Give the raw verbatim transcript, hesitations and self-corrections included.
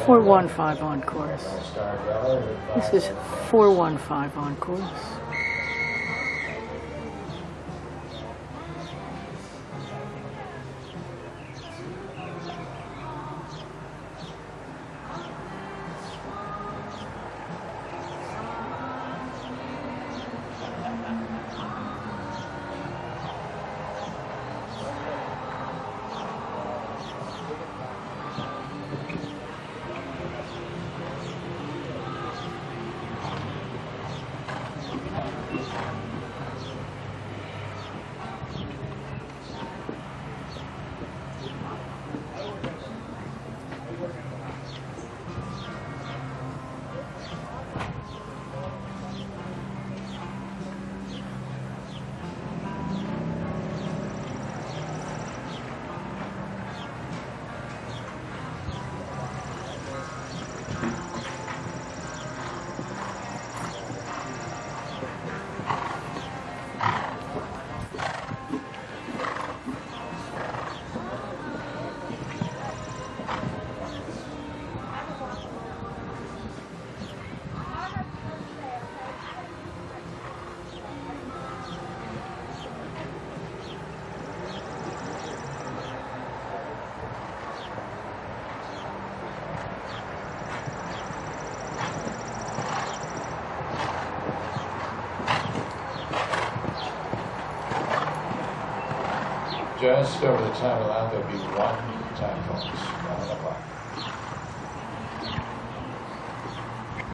four one five on course. This is four one five on course. Just over the time allowed, there'll be one time bonus, one o'clock.